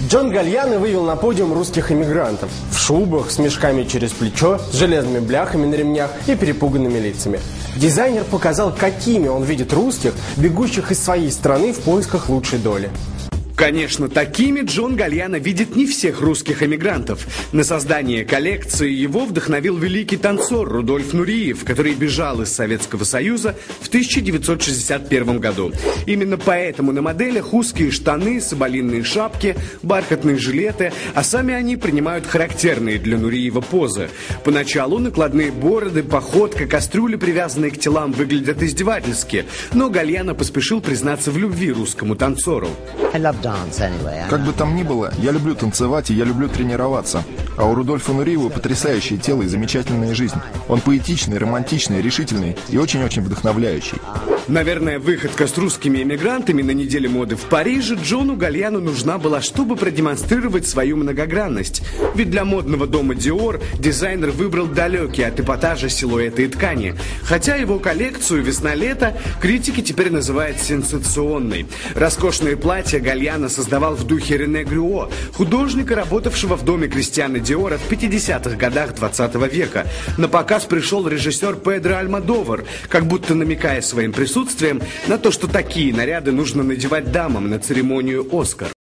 Джон Гальяно вывел на подиум русских эмигрантов в шубах, с мешками через плечо, с железными бляхами на ремнях и перепуганными лицами. Дизайнер показал, какими он видит русских, бегущих из своей страны в поисках лучшей доли. Конечно, такими Джон Гальяно видит не всех русских эмигрантов. На создание коллекции его вдохновил великий танцор Рудольф Нуриев, который бежал из Советского Союза в 1961 году. Именно поэтому на моделях узкие штаны, соболиные шапки, бархатные жилеты, а сами они принимают характерные для Нуриева позы. Поначалу накладные бороды, походка, кастрюли, привязанные к телам, выглядят издевательски, но Гальяно поспешил признаться в любви русскому танцору. Как бы там ни было, я люблю танцевать и я люблю тренироваться. А у Рудольфа Нуриева потрясающее тело и замечательная жизнь. Он поэтичный, романтичный, решительный и очень-очень вдохновляющий. Наверное, выходка с русскими эмигрантами на неделе моды в Париже Джону Гальяно нужна была, чтобы продемонстрировать свою многогранность. Ведь для модного дома Dior дизайнер выбрал далекие от эпатажа силуэты и ткани. Хотя его коллекцию «Весна-лето» критики теперь называют сенсационной. Роскошные платья Гальяно создавал в духе Рене Грюо, художника, работавшего в доме Кристиана Диора в 50-х годах 20 века. На показ пришел режиссер Педро Альмодовар, как будто намекая своим присутствием на то, что такие наряды нужно надевать дамам на церемонию «Оскар».